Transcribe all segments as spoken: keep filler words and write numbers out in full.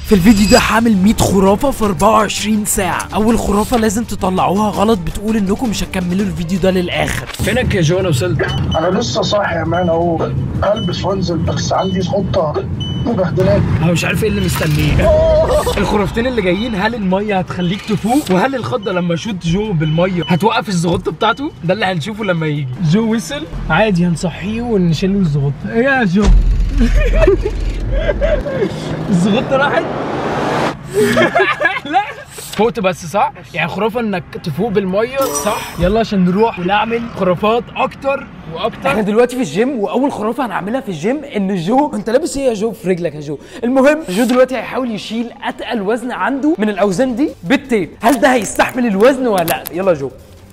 في الفيديو ده هعمل مية خرافة في أربعة وعشرين ساعة. أول خرافة لازم تطلعوها غلط بتقول إنكم مش هتكملوا الفيديو ده للآخر. فينك يا جو؟ أنا وصلت. أنا لسه صاحي يا مان أهو، هلبس وأنزل بس عندي خطة مبهدلاني. أنا مش عارف إيه اللي مستنيه. الخرافتين اللي جايين، هل المية هتخليك تفوق؟ وهل الخضة لما شوت جو بالمية هتوقف الزغطة بتاعته؟ ده اللي هنشوفه لما يجي. جو وصل عادي، هنصحيه ونشيل له الزغطة. إيه يا جو؟ الزغطة راحت؟ لا فوقت بس صح؟ يعني خرافة انك تفوق بالمية صح؟ يلا عشان نروح ونعمل خرافات اكتر واكتر. احنا دلوقتي في الجيم، واول خرافة هنعملها في الجيم ان جو، انت لابس ايه يا جو في رجلك يا جو؟ المهم جو دلوقتي هيحاول يشيل اتقل وزن عنده من الاوزان دي بالتيب. هل ده هيستحمل الوزن ولا لا؟ يلا جو.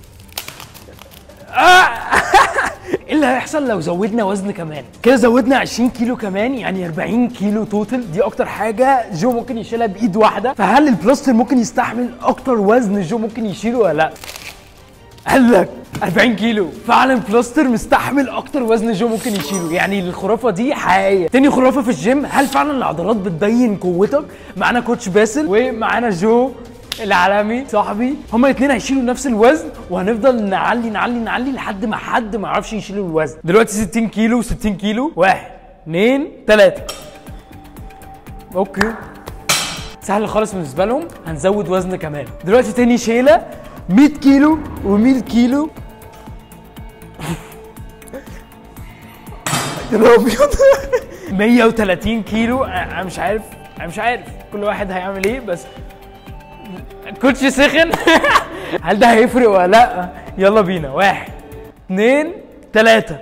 آه. ايه اللي هيحصل لو زودنا وزن كمان؟ كده زودنا عشرين كيلو كمان، يعني أربعين كيلو توتال. دي اكتر حاجه جو ممكن يشيلها بايد واحده. فهل البلاستر ممكن يستحمل اكتر وزن جو ممكن يشيله ولا لا؟ قال لك أربعين كيلو، فعلا بلاستر مستحمل اكتر وزن جو ممكن يشيله. يعني الخرافه دي حقيقيه. تاني خرافه في الجيم، هل فعلا العضلات بتبين قوتك؟ معانا كوتش باسل ومعانا جو العالمي صاحبي، هما الاثنين هيشيلوا نفس الوزن، وهنفضل نعلي نعلي نعلي لحد ما حد ما يعرفش يشيلوا الوزن. دلوقتي ستين كيلو ستين كيلو، واحد اتنين تلاته. اوكي سهل خالص بالنسبه لهم. هنزود وزن كمان. دلوقتي تاني شيله مية كيلو و100 كيلو. يا ابيض. مية وتلاتين كيلو. انا مش عارف انا مش عارف كل واحد هيعمل ايه، بس كوتش سخن. هل ده هيفرق ولا لا؟ يلا بينا. واحد اتنين تلاتة.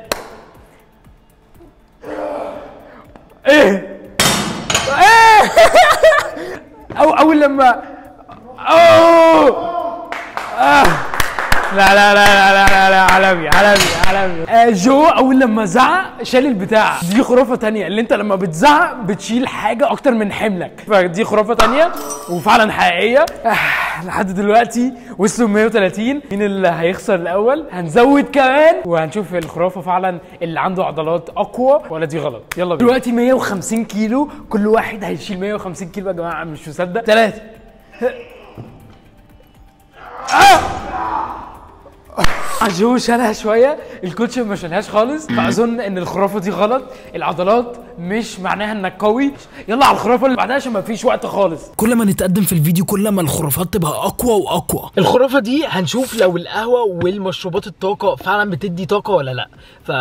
ايه ايه او اول لما اوه آه. لا لا لا لا لا لا عالمي عالمي عالمي. آه جو اول لما زعق شال البتاع. دي خرافه تانية، اللي انت لما بتزعق بتشيل حاجه اكتر من حملك. فدي خرافه تانية وفعلا حقيقيه. آه لحد دلوقتي وصلوا مية وتلاتين. مين اللي هيخسر الاول؟ هنزود كمان وهنشوف الخرافه فعلا اللي عنده عضلات اقوى ولا دي غلط. يلا بينا. دلوقتي مية وخمسين كيلو، كل واحد هيشيل مية وخمسين كيلو يا جماعه، مش مصدق. ثلاثة آه. جو شالها شويه، الكوتش ما شالهاش خالص. فاظن ان الخرافه دي غلط. العضلات مش معناها انك قوي. يلا على الخرافه اللي بعدها عشان ما فيش وقت خالص. كل ما نتقدم في الفيديو كل ما الخرافات تبقى اقوى واقوى. الخرافه دي هنشوف لو القهوه والمشروبات الطاقه فعلا بتدي طاقه ولا لا. ف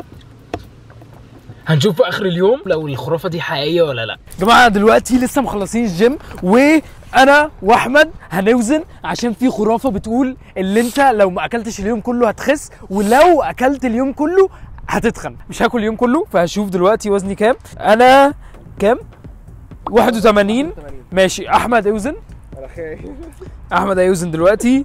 هنشوف في اخر اليوم لو الخرافه دي حقيقيه ولا لا. يا جماعه دلوقتي لسه مخلصين الجيم، وانا واحمد هنوزن عشان في خرافه بتقول اللي انت لو ما اكلتش اليوم كله هتخس، ولو اكلت اليوم كله هتتخن. مش هاكل اليوم كله، فهشوف دلوقتي وزني كام. انا كام؟ واحد وتمانين. ماشي. احمد اوزن. احمد هيوزن دلوقتي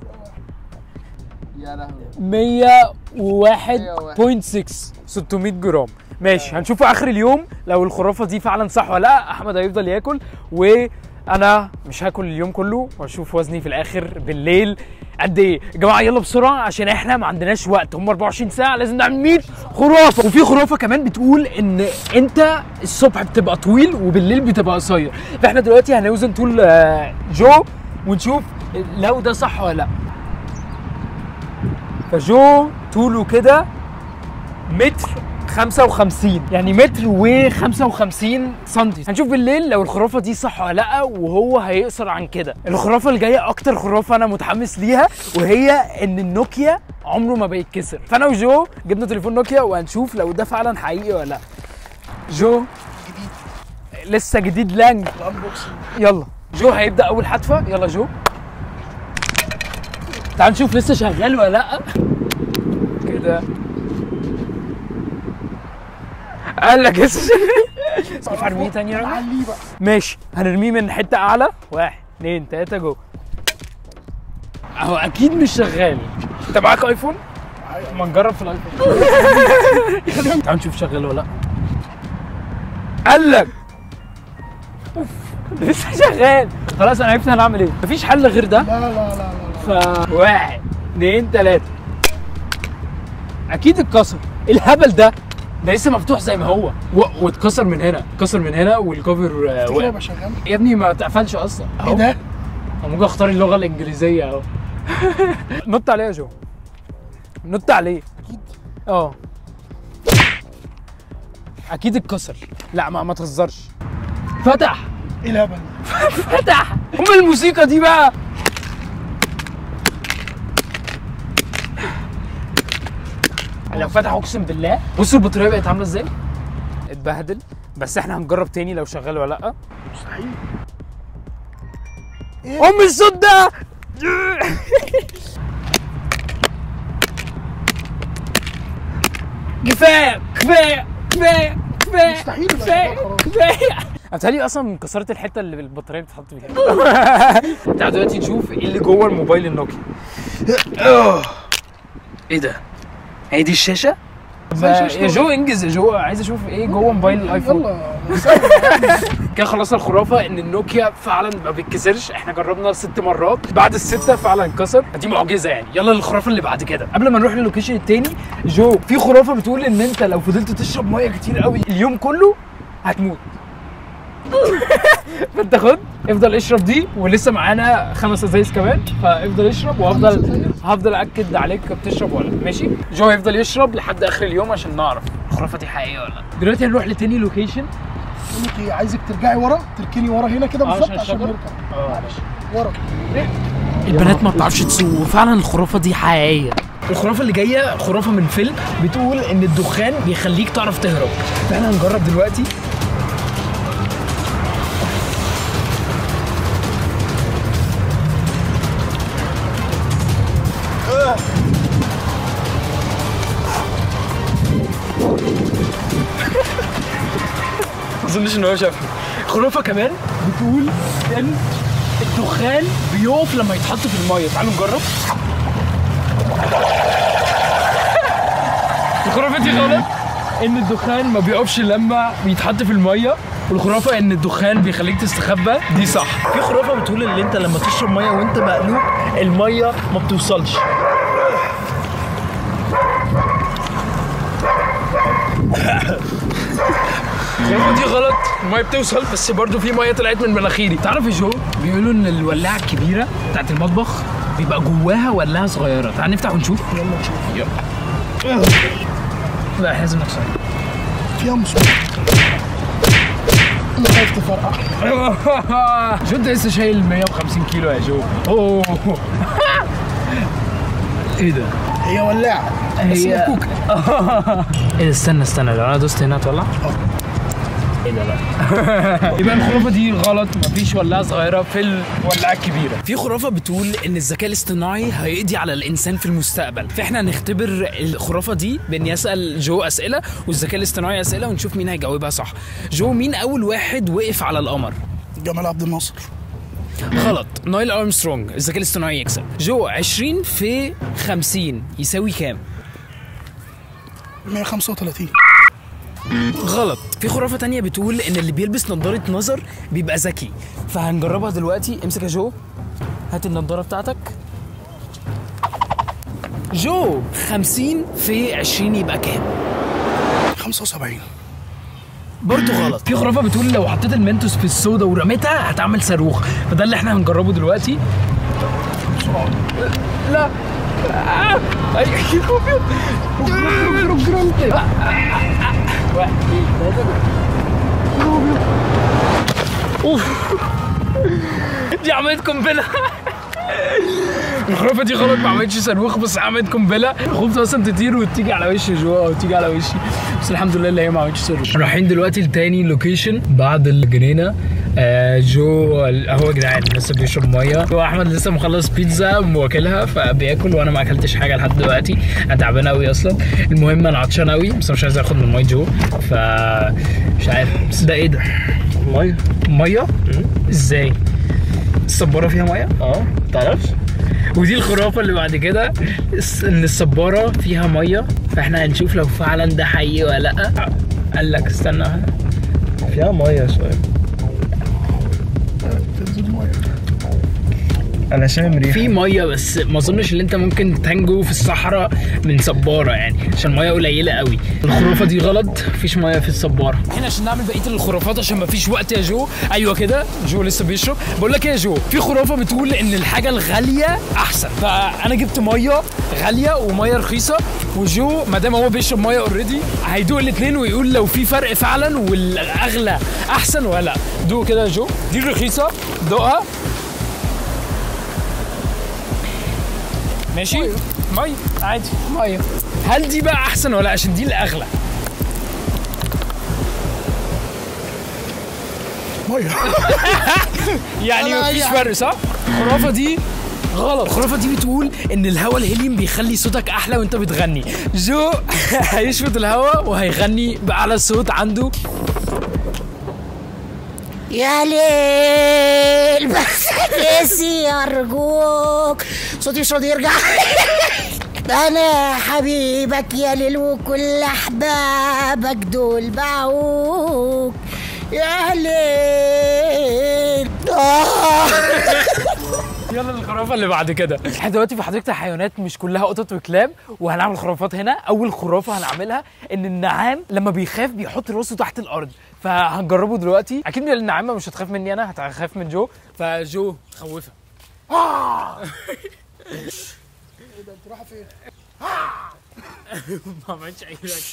مية وواحد فاصلة ستة، ستمية جرام. ماشي. هنشوف اخر اليوم لو الخرافه دي فعلا صح ولا لا. احمد هيفضل ياكل وانا مش هاكل اليوم كله، واشوف وزني في الاخر بالليل قد ايه. يا جماعه يلا بسرعه عشان احنا ما عندناش وقت، هم أربعة وعشرين ساعه لازم نعمل مية خرافه. وفي خرافه كمان بتقول ان انت الصبح بتبقى طويل وبالليل بتبقى قصير. فاحنا دلوقتي هنوزن طول جو ونشوف لو ده صح ولا لا. فجو طوله كده متر خمسة وخمسين، يعني متر وخمسة وخمسين سنتي. هنشوف بالليل لو الخرافه دي صح ولا لا، وهو هيقصر عن كده. الخرافه الجايه اكتر خرافه انا متحمس ليها، وهي ان النوكيا عمره ما بيتكسر. فانا وجو جبنا تليفون نوكيا وهنشوف لو ده فعلا حقيقي ولا لا. جو جديد لسه جديد لانج. يلا جو هيبدا اول حتفه. يلا جو تعال نشوف لسه شغال ولا لا. كده قال لك لسه شغال. هنرميه تاني يا راجل. ماشي هنرميه من حته اعلى. واحد اتنين تلاته جو. اهو اكيد مش شغال. انت معاك ايفون؟ ما نجرب في الايفون. تعال نشوف شغال ولا لا. قال لك اوف لسه شغال. خلاص انا عرفت هنعمل ايه. مفيش حل غير ده. لا لا لا لا. ف واحد اتنين تلاته. اكيد اتكسر. الهبل ده ده لسه مفتوح زي ما هو و... واتكسر من هنا، اتكسر من هنا والكوفر آه تفتكر هيبقى شغال؟ يا ابني ما اتقفلش اصلا. ايه ده؟ ممكن اختار اللغه الانجليزيه اهو. نط عليه يا جو، نط عليه. اكيد اه اكيد اتكسر. لا ما ما تهزرش. فتح. ايه الهبل؟ فتح. ام الموسيقى دي بقى. لو فتح اقسم بالله. بصوا البطاريه بقت عامله ازاي؟ اتبهدل. بس احنا هنجرب تاني لو شغال ولا لا. مستحيل. ام الصوت ده. كفايه كفايه كفايه كفايه مستحيل يبقى كفايه شغال خلاص. كفايه. انا بتهيألي اصلا كسرت الحته اللي البطاريه بتتحط فيها. تعالوا دلوقتي نشوف ايه اللي جوه الموبايل النوكيا. ايه ده؟ هي دي الشاشه؟ يا جو انجز يا جو، عايز اشوف ايه جوه موبايل الايفون. يلا كده خلصنا الخرافه ان النوكيا فعلا ما بيتكسرش. احنا جربنا ست مرات، بعد السته فعلا اتكسر. دي معجزه يعني. يلا للخرافه اللي بعد كده. قبل ما نروح للوكيشن التاني، جو في خرافه بتقول ان انت لو فضلت تشرب ميه كتير قوي اليوم كله هتموت. فانت خد افضل اشرب دي، ولسه معانا خمس ازايز كمان، فافضل اشرب وهفضل هفضل اكد عليك بتشرب ولا ماشي. جو هيفضل يشرب لحد اخر اليوم عشان نعرف الخرافه دي حقيقيه ولا لا. دلوقتي هنروح لتاني لوكيشن. بقول لك ايه، عايزك ترجعي ورا، تركني ورا هنا كده بالظبط عشان عشان الشجر؟ نركب. اه ورا. البنات ما بتعرفش تسوق، وفعلا الخرافه دي حقيقيه. الخرافه اللي جايه خرافه من فيلم بتقول ان الدخان بيخليك تعرف تهرب. فاحنا هنجرب دلوقتي. ما اظنش ان هو شافني. خرافه كمان بتقول ان الدخان بيقف لما يتحط في الميه. تعالوا نجرب. الخرافه دي غلط، ان الدخان ما بيقفش لما بيتحط في الميه. والخرافه ان الدخان بيخليك تستخبى دي صح. في خرافه بتقول ان انت لما تشرب ميه وانت مقلوب الميه ما بتوصلش. الخرافه دي غلط، الميه بتوصل بس برضو في ميه طلعت من مناخيري. تعرف يا جو بيقولوا ان الولاعه الكبيره بتاعت المطبخ بيبقى جواها ولاعه صغيره. تعال نفتح ونشوف. يلا نشوف. يلا. لا احنا لازم نكسر. فيها مسؤول. انا خايف تفرقع. جو انت لسه شايل مية وخمسين كيلو يا جو. اوه ايه ده؟ هي ولاعه بس هي مفكوكه. ايه ده؟ استنى استنى لو انا دوست هنا هتولع؟ ايه ده؟ لا. يبقى الخرافه دي غلط، مفيش ولاعه صغيره في الولاعه الكبيره. في خرافه بتقول ان الذكاء الاصطناعي هيقضي على الانسان في المستقبل. فاحنا هنختبر الخرافه دي بان يسال جو اسئله والذكاء الاصطناعي اسئله ونشوف مين هيجاوبها صح. جو مين اول واحد وقف على القمر؟ جمال عبد الناصر. غلط، نايل ارمسترونج. الذكاء الاصطناعي يكسب. جو عشرين في خمسين يساوي كام؟ مية وخمسة وتلاتين. غلط. في خرافة تانية بتقول ان اللي بيلبس نظارة نظر بيبقى ذكي. فهنجربها دلوقتي. امسك يا جو، هات النظارة بتاعتك. جو خمسين في عشرين يبقى كام؟ خمسة وسبعين. برضه غلط. في خرافة بتقول لو حطيت المنتوس في الصودا ورميتها هتعمل صاروخ. فده اللي احنا هنجربه دلوقتي. بسرعه. لا آه. اي دي عملت قنبله. الخرافه دي غلط، ما عملتش صاروخ بس عملت قنبله. خفت اصلا تطير وتيجي على وش جو او تيجي على وشي، بس الحمد لله اللي هي ما عملتش صاروخ. رايحين دلوقتي لتاني لوكيشن بعد الجنينه. آه جو اهو يا جدعان لسه بيشرب ميه. هو احمد لسه مخلص بيتزا واكلها فبياكل، وانا ما اكلتش حاجه لحد دلوقتي. انا تعبان قوي اصلا. المهم انا عطشان قوي بس مش عايز اخد من ميه جو، ف مش عارف. بس ده ايه ده؟ ميه. ميه؟ ازاي؟ الصباره فيها ميه؟ اه متعرفش. ودي الخرافه اللي بعد كده، ان الصباره فيها ميه. فاحنا هنشوف لو فعلا ده حقيقي ولا لا. قال لك استنى فيها ميه شويه. تنزل ميه. انا شامم ريحه في ميه، بس ما اظنش ان انت ممكن تنجو في الصحراء من صباره يعني، عشان الميه قليله قوي. الخرافه دي غلط، مفيش ميه في الصباره. احنا عشان نعمل بقيه الخرافات عشان مفيش وقت يا جو. ايوه كده، جو لسه بيشرب. بقول لك ايه يا جو، في خرافه بتقول ان الحاجه الغاليه احسن، فانا جبت ميه غاليه وميه رخيصه، وجو ما دام هو بيشرب ميه اوريدي هيدوق الاثنين ويقول لو في فرق فعلا والاغلى احسن ولا لا. دوق كده يا جو، دي الرخيصه دوقها. ماشي، ميه عادي ميه. هل دي بقى احسن ولا عشان دي الاغلى؟ ميه يعني مفيش فرق صح؟ الخرافه دي غلط. الخرافه دي بتقول ان الهواء الهيليوم بيخلي صوتك احلى وانت بتغني. جو هيشفط الهواء وهيغني باعلى صوت عنده. يا ليل بس نسي ارجوك، صوتي مش راضي يرجع. انا حبيبك يا ليل وكل احبابك دول باعوك يا ليل. يلا الخرافه اللي بعد كده. احنا دلوقتي في حديقه الحيوانات مش كلها قطط وكلاب، وهنعمل خرافات هنا. اول خرافه هنعملها ان النعام لما بيخاف بيحط راسه تحت الارض، فهنجربه دلوقتي. اكيد النعامه مش هتخاف مني انا، هتخاف من جو، فجو خوفها. ايه ده انت رايحه فين؟ ما عملتش اي حاجه.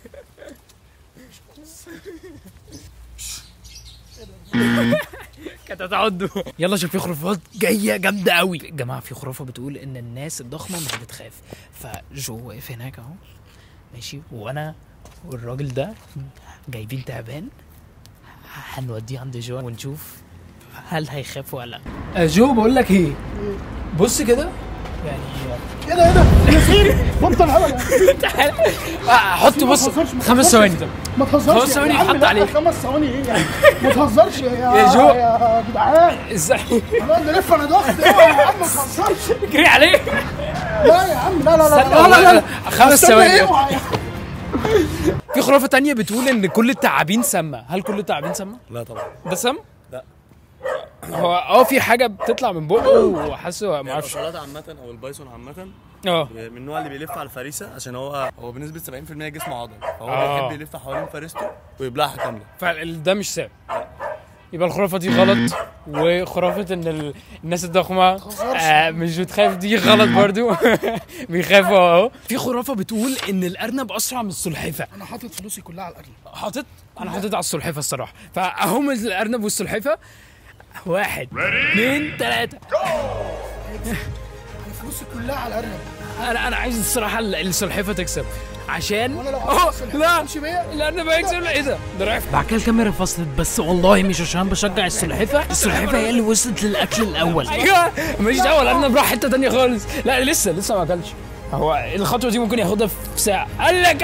كانت هتعضه. يلا شوف، في خرافات جايه جامده قوي يا جماعه. في خرافه بتقول ان الناس الضخمه مش بتخاف، فجو واقف هناك اهو ماشي، وانا والراجل ده جايبين تعبان، هنوديه عند جو ونشوف هل هيخاف ولا لا. جو بقول لك ايه، بص كده يعني. ايه ده ايه ده ياسين بطل هبل. تعالى حط بص خمس ثواني. ما تهزرش خمس ثواني يا عم، يتحط لا، عليه. خمس ثواني ايه يعني؟ ما تهزرش يا يا جو. يا جدعان. ازاي هنقعد نلف انا ضغط. اوعى يا عم ما تهزرش. اجري عليه. لا يا عم لا لا لا استنى لا لا والله. لا خمس استنى، ثواني. اوعى. في خرافه تانية بتقول ان كل التعابين سامه. هل كل التعابين سامه؟ لا طبعا. ده سم؟ لا. هو اه في حاجه بتطلع من بقه وحاسه ما اعرفش. البصلات عامة او البايثون عامة اه من النوع اللي بيلف على الفريسة، عشان هو هو بنسبة سبعين في المية جسمه عضل، فهو آه. بيحب يلف حوالين فريسته ويبلعها كاملة. فده مش سام. يبقى الخرافه دي غلط، وخرافه ان ال... الناس الضخمه آه مش بتخاف دي غلط برضو. بيخافوا اهو. في خرافه بتقول ان الارنب اسرع من السلحفاه. انا حاطط فلوسي كلها على الاكل. حاطط انا حاطط على السلحفاه الصراحه، فاهم الارنب والسلحفاه. واحد اثنين ثلاثه. انا فلوسي كلها على الارنب. انا انا عايز الصراحه السلحفاه تكسب عشان وانا لو اه عايز السلحفاة لا تمشي بيا؟ الارنب هيكسب. لا ايه ده ده رايح. بعد كده الكاميرا فصلت، بس والله مش عشان بشجع السلحفاه. السلحفاه هي اللي وصلت للاكل الاول. ايوه ماليش دعوه، الارنب راح حته ثانيه خالص. لا لسه لسه ما اكلش. هو الخطوه دي ممكن ياخدها في ساعه. قال لك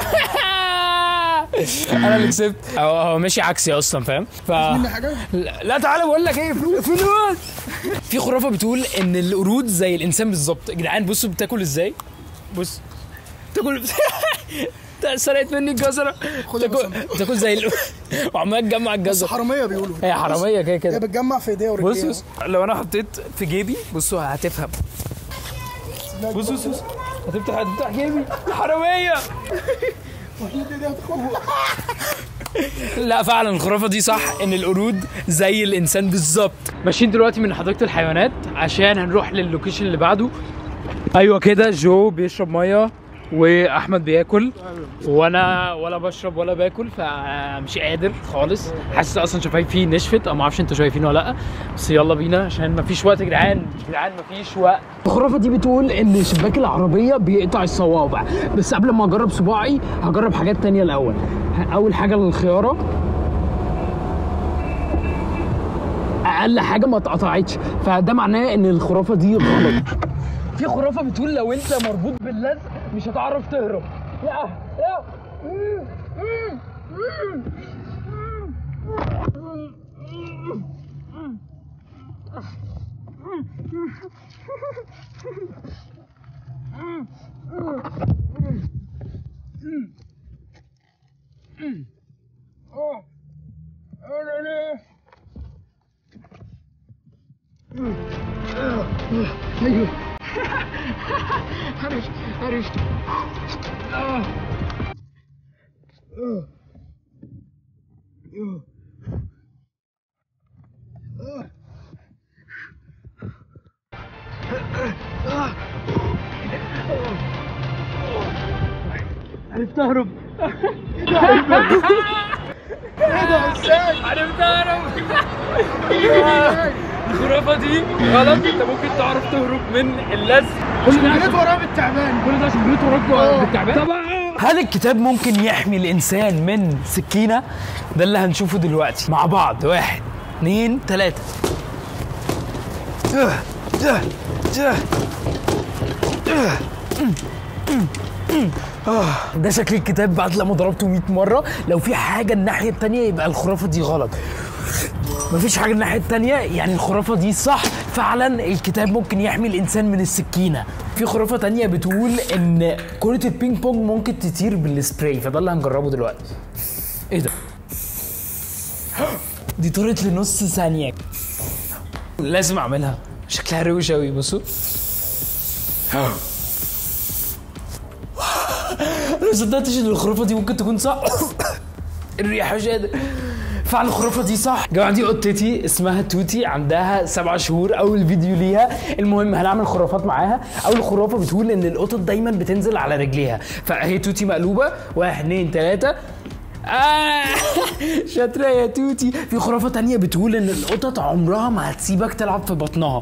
انا اللي كسبت. هو هو ماشي عكسي اصلا فاهم. ف مني حاجه؟ لا, لا تعالى بقول لك ايه، فلوس. في خرافه بتقول ان القرود زي الانسان بالظبط. يا جدعان بصوا بتاكل ازاي. بص تاكل. سرقت مني الجزره. تاكل تاكل زي ال... وعمال تجمع الجزره. حراميه بيقولوا. هي حراميه كده هي كده. بتجمع في ايديها بص ورجليها. بص لو انا حطيت في جيبي، بصوا هتفهم. بص بص بص هتفتح هتفتح جيبي. حراميه. لا فعلا الخرافه دي صح، ان القرود زي الانسان بالظبط. ماشيين دلوقتي من حديقه الحيوانات عشان هنروح للوكيشن اللي بعده. ايوه كده، جو بيشرب ميه واحمد بياكل، وانا ولا بشرب ولا باكل، فمش قادر خالص. حاسس اصلا شفايفي نشفت، او ما اعرفش انتوا شايفين ولا لا. بس يلا بينا عشان مفيش وقت يا جدعان. يا جدعان مفيش وقت. الخرافه دي بتقول ان شباك العربيه بيقطع الصوابع، بس قبل ما اجرب صباعي هجرب حاجات تانية الاول. اول حاجه الخياره، اقل حاجه ما اتقطعتش، فده معناه ان الخرافه دي غلط. في خرافه بتقول لو انت مربوط باللزق مش هتعرف تهرب. لا لا ايوه عرفت عرفت. آه. آه. عرفت اهرب. ايه ده ازاي؟ عرفت اهرب. الخرافه دي غلط، انت ممكن تعرف تهرب من اللزق. كل ده جريت وراه بالتعبان. كل ده عشان جريت وراك بالتعبان. طبعا. هل الكتاب ممكن يحمي الانسان من سكينه؟ ده اللي هنشوفه دلوقتي مع بعض. واحد اتنين تلاته. ده شكل الكتاب بعد لما ضربته مية مره. لو في حاجه الناحيه التانيه يبقى الخرافه دي غلط. مفيش حاجه الناحيه التانيه يعني الخرافه دي صح. فعلا الكتاب ممكن يحمي الانسان من السكينه. في خرافه تانيه بتقول ان كره البينج بونج ممكن تطير بالسبراي، فده اللي هنجربه دلوقتي. ايه ده؟ دي طارت لنص ثانيه. لازم اعملها، شكلها روش اوي. بصوا انا مصدقتش ان الخرافه دي ممكن تكون صح. الريحه مش قادر. فعلا الخرافه دي صح. يا جماعه دي قطتي اسمها توتي، عندها سبع شهور. اول فيديو ليها. المهم هنعمل خرافات معاها. اول خرافه بتقول ان القطط دايما بتنزل على رجليها، فهي توتي مقلوبه. واحد اتنين تلاته. آه شاطره يا توتي. في خرافه تانيه بتقول ان القطط عمرها ما هتسيبك تلعب في بطنها.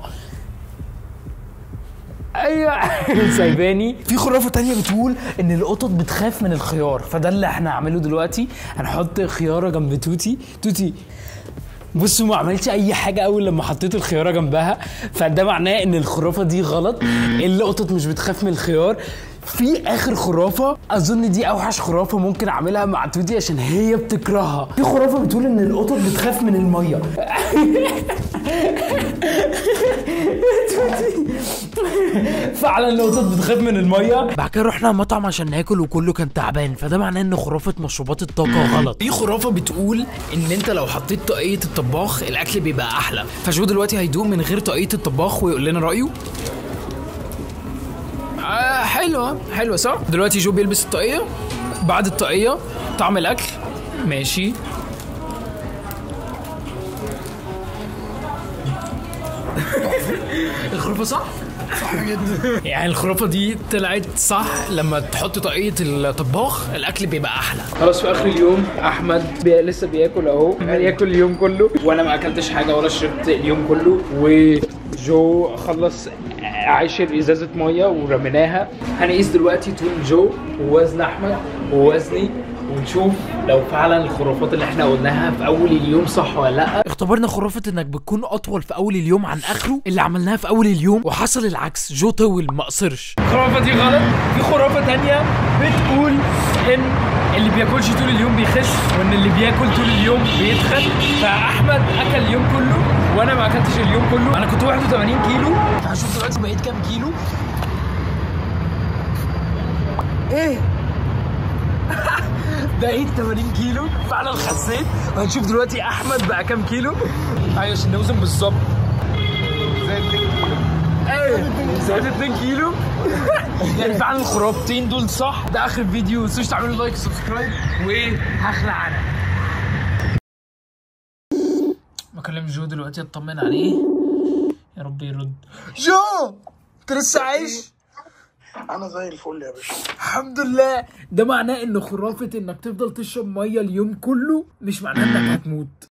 ايوه سايباني. في خرافه تانيه بتقول ان القطط بتخاف من الخيار، فده اللي احنا هنعمله دلوقتي. هنحط خياره جنب توتي. توتي بصوا ما عملتش اي حاجه اول لما حطيت الخياره جنبها، فده معناه ان الخرافه دي غلط. القطط مش بتخاف من الخيار. في اخر خرافه اظن دي اوحش خرافه ممكن اعملها مع توتي عشان هي بتكرهها. في خرافه بتقول ان القطط بتخاف من الميه. فعلا القطط بتخاف من الميه. بعد كده رحنا مطعم عشان ناكل وكله كان تعبان، فده معناه ان خرافه مشروبات الطاقه غلط. في خرافه بتقول ان انت لو حطيت طاقيه الطباخ الاكل بيبقى احلى، فشو دلوقتي هيدوق من غير طاقيه الطباخ ويقول لنا رايه. آه حلوه حلوه صح. دلوقتي جو بيلبس الطاقيه. بعد الطاقيه طعم الاكل. ماشي. الخرافه صح؟ صح جدا. يعني الخرافه دي طلعت صح. لما تحط طاقيه الطباخ الاكل بيبقى احلى. خلاص في اخر اليوم احمد بي... لسه بياكل اهو. هياكل اليوم كله وانا ما اكلتش حاجه ولا شربت اليوم كله. وجو خلص عشر ازازه ميه ورميناها. هنقيس دلوقتي طول جو ووزن احمد ووزني ونشوف لو فعلا الخرافات اللي احنا قلناها في اول اليوم صح ولا لا. اختبرنا خرافه انك بتكون اطول في اول اليوم عن اخره اللي عملناها في اول اليوم، وحصل العكس. جو طول ما قصرش. الخرافه دي غلط. في خرافه تانية بتقول ان اللي بياكلش طول اليوم بيخس، وان اللي بياكل طول اليوم بيتخن. فاحمد اكل اليوم كله وانا ما اكلتش اليوم كله. انا كنت واحد وتمانين كيلو. هشوف دلوقتي بقيت كام كيلو. ايه بقيت تمانين كيلو. فعلا خسيت. وهنشوف دلوقتي احمد بقى كام كيلو. ايوه عشان نوزن بالظبط. زائد اتنين كيلو. ايه زائد اتنين كيلو. يعني فعلا الخرافتين دول صح. ده اخر فيديو. ما تنسوش تعملوا لايك وسبسكرايب وهخلع انا. بكلم جو دلوقتي اطمن عليه. يا رب يرد. جو انت لسه عايش؟ انا زي الفل يا باشا الحمد لله. ده معناه ان خرافه انك تفضل تشرب ميه اليوم كله مش معناه انك هتموت.